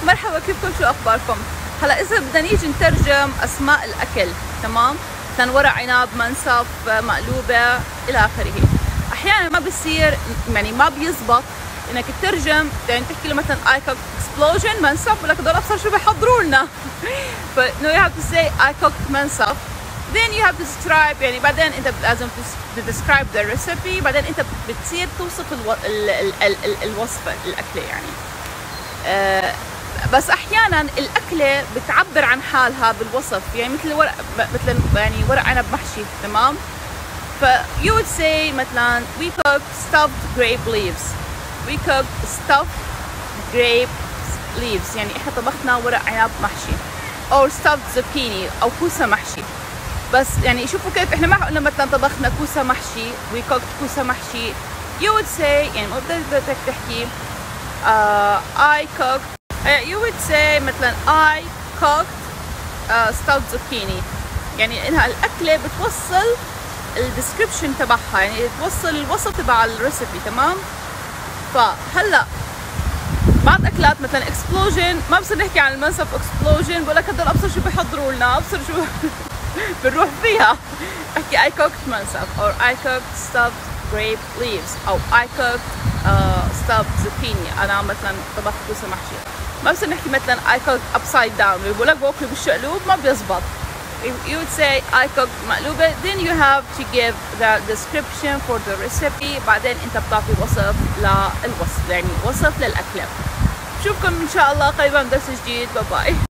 مرحبا، كيفكم؟ شو اخباركم؟ هلا اذا بدنا نيجي نترجم اسماء الاكل، تمام؟ مثلا ورق عنب، منسف، مقلوبه الى اخره. احيانا ما بصير، يعني ما بيزبط انك تترجم، يعني تحكي له مثلا I cooked explosion منسف، ولك هدول ابصر شو بيحضروا لنا. ف no you have to say I cooked منسف. then you have to describe، يعني بعدين انت لازم describe the recipe، بعدين انت بتصير توصف الوصفه الاكله يعني. بس احيانا الاكله بتعبر عن حالها بالوصف، يعني مثل ورق، مثل يعني ورق عنب محشي، تمام؟ ف you would say مثلا we cooked stuffed grape leaves. we cooked stuffed grape leaves، يعني احنا طبخنا ورق عنب محشي. or stuffed zucchini او كوسه محشي. بس يعني شوفوا كيف احنا ما قلنا مثلا طبخنا كوسه محشي، we cooked كوسه محشي. you would say، يعني ما بدك تحكي I cooked، you would say مثلا I cooked stuffed zucchini، يعني انها الاكله بتوصل الديسكربشن تبعها، يعني توصل الوصف تبع الريسبي، تمام؟ فهلا بعض اكلات مثلا اكسبلوجن ما بصير نحكي عن المنسف اكسبلوجن، بقول لك هدول ابصر شو بيحضروا لنا، ابصر شو بنروح فيها. احكي I cooked منسف or I cooked stuffed grape leaves او I cooked stuffed zucchini. انا مثلا طبخت كوسه محشي. ما بصير نحكي مثلا I cooked upside down، بقول لك باكله بالشقلوب، ما بيزبط. You would say I cooked مقلوبة. then you have to give the description for the recipe، بعدين انت بتعطي وصف للوصف، يعني وصف للأكلة. بشوفكم ان شاء الله قريبا بدرس جديد. باي باي.